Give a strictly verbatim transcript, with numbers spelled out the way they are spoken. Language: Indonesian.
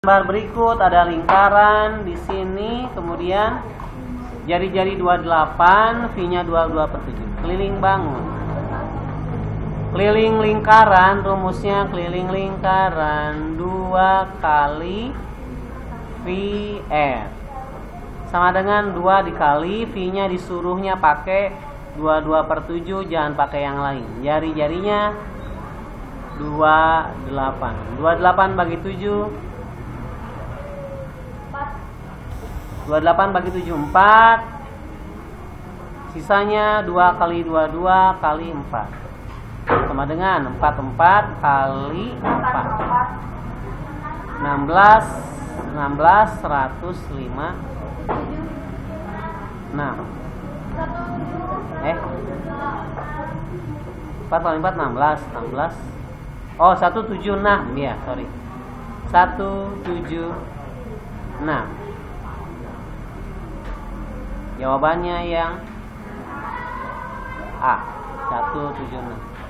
Gambar berikut ada lingkaran di sini, kemudian jari-jari dua puluh delapan, V-nya dua puluh dua per tujuh. Keliling bangun. Keliling lingkaran, rumusnya keliling lingkaran dua kali V R. Sama dengan dua dikali V-nya disuruhnya pakai dua puluh dua per tujuh, jangan pakai yang lain. Jari-jarinya dua puluh delapan. dua puluh delapan bagi tujuh. dua puluh delapan bagi tujuh, empat. Sisanya dua kali dua puluh dua kali empat. Sama dengan empat puluh empat kali empat. enam belas, enam belas, seratus lima. enam. Eh. empat kali empat, enam belas, enam belas. Oh, seratus tujuh puluh enam. Ya, sorry. seratus tujuh puluh enam. Jawabannya yang A, seratus tujuh puluh enam.